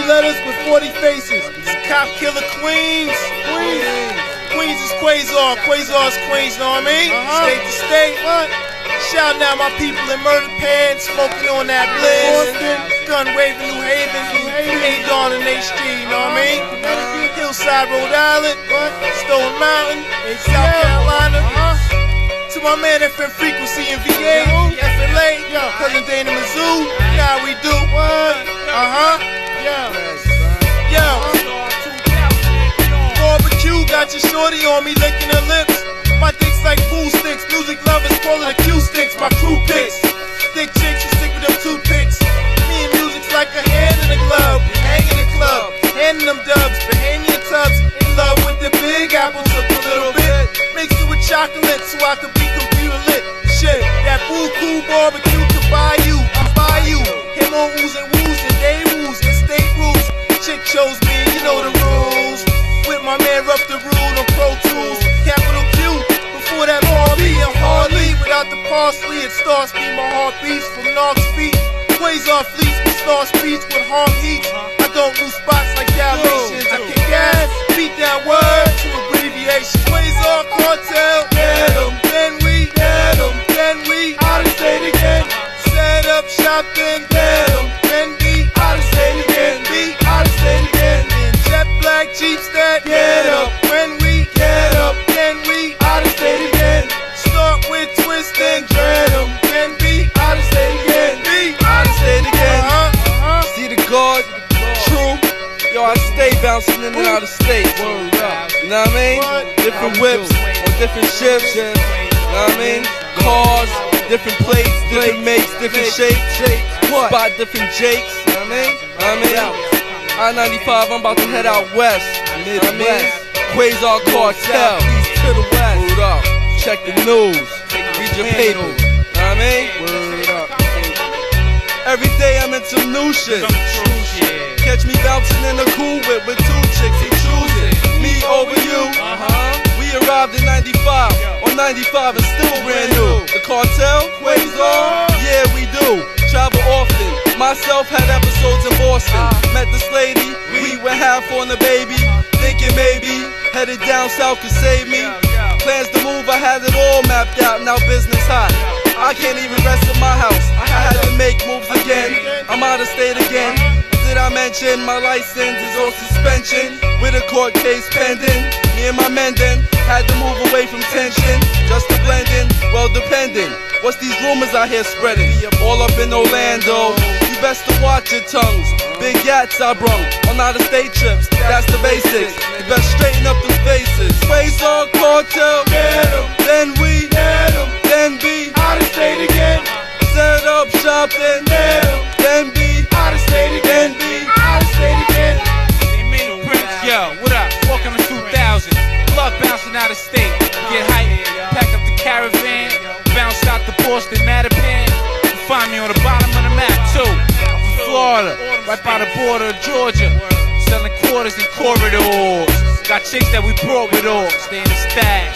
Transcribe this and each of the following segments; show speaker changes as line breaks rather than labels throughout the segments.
letters with 40 faces. It's Cop Killer Queens. Queens is Quasar. Quasar's Queens, know what I mean? State to state. Shouting out my people in Murder Pants, smoking on that bliss. Gun waving New Haven, A-Dawn and H.G., you know what I mean? Hillside, Rhode Island, Stone Mountain, South Carolina. To my man FM Frequency in VA, FLA, cousin Dana Mizzou, how we do? Barbecue, got your shorty on me licking her lips. My dick's like pool sticks, music lovers call it acoustics. My crew picks, thick chicks who stick with them toothpicks. Me and music's like a hand in a glove, we hang in the club, handing them dubs, Bahamian tubs. In love with the Big Apple, took a little bit, mixed it with chocolate so I could be computer lit. Shit, that food cool barbecue could buy you, I'm by you. Him on oohs and woos and day woos and state rules. Chick chose me, you know the rules. With my man Rough the Rule on Pro Tools, capital Q. Before that Harley and Harley, without the parsley, it starts me. My heart beats from Knox feet. Quasar fleets, we star speech with harm heats. I don't lose spots like Dalmatians. I kick ass, beat down words to abbreviation. Quasar Cartel, get 'em, then we get 'em, then we out of state again. Set up shop, then get 'em, then be out of state again. Be out of state again. In jet black Jeeps that get up. When we get up, then we out of state again. Start with twist and dread 'em, then be out of state again. Be out of state again.
See the guard, true. Yo, I stay bouncing in and out of state. You know what I mean? Different whips on different ships. You know what I mean? Cars, different plates, different makes, different shapes. Spot different jakes. You know what I mean? I-95, I'm about to head out west. Midwest. Quasar Cartel, east to the west. Word up. Check the news. Read your paper. Know what I mean? Word up. Every day I'm in some new shit. Catch me bouncing in a cool whip with two chicks. He choosing me over you. We arrived in 95. On 95 is still brand new. The cartel, Quasar, yeah we do. Travel often. Myself had episodes in Boston. Met this lady, we went half on the baby. Thinking maybe headed down south could save me. Plans to move, I had it all mapped out. Now business hot. I can't even rest in my house. I had to make moves again. I'm out of state again. Did I mention my license is on suspension with a court case pending? Me and my men then had to move away from tension just to blend in. Well, depending. What's these rumors I hear spreading? All up in Orlando. You best to watch your tongues. Big yats I brung on out-of-state trips. That's the basics. You best straighten up them faces. Quasar Cartel, get 'em. Then we get 'em. Then be out of state again. Set up shop, then get 'em. Then be out of state again. Be out of state again.
See me, Prince, yo, what up? Welcome to 2000. Love bouncing out of state. Get hyped, pack up the caravan, bounce out the Boston Mattapan. You find me on the bottom of the map too. I'm from Florida, right by the border of Georgia. Selling quarters in corridors. Got chicks that we brought with all. Stay in the stash.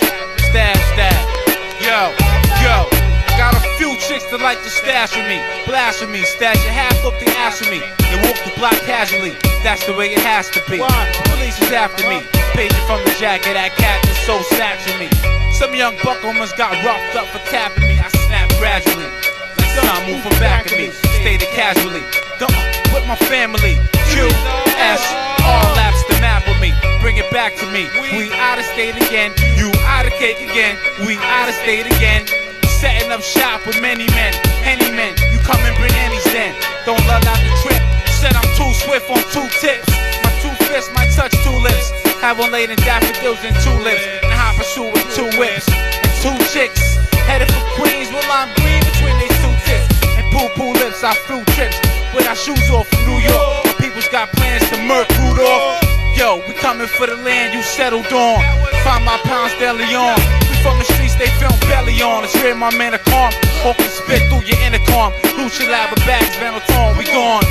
Yo. Got a few chicks that like to stash with me. Blast with me, stash your half up the ass with me. Then walk the block casually. That's the way it has to be. Police is after me. Paging from the jacket, that cat is so sacked with me. Some young buck almost got roughed up for tapping me. I snap gradually. Like sun move from back of me. Stay there casually. With my family. QSR laps the map with me. Bring it back to me. We out of state again. You out of cake again. We out of state again. Setting up shop with many men. Any men. You come and bring any's then. Don't lull out the trip. Said I'm too swift on two tips. My two fists might touch two lips. Have one laid in daffodils and tulips. And hot pursuit with two whips. And two chicks. Headed for Queens while I'm green between these two tips. And poo-poo lips, I flew trips. With our shoes off from New York. My people's got plans to murk Rudolph. Yo, we coming for the land you settled on. Find my pounds de Leon. We from the streets, they film belly on. Let's hear my man a calm. Hope you spit through your intercom. Lucha Lab with bags, Veneton. We gone.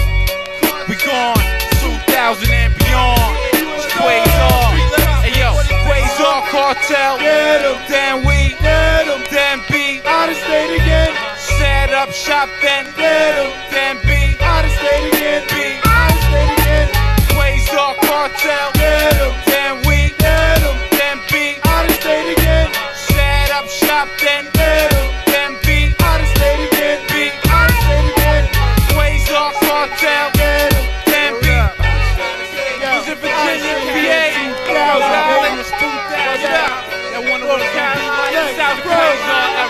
2000 and beyond. Quasar. Hey yo, Quasar Cartel.
Get 'em.
Then we
Get 'em.
then be
Out of state again.
set up shop, then
Get 'em.
then be
Out of state again.
be
Out of state again.
Cartel, Tampa, was in Virginia, PA, Rhode Island, that one of the South Carolina.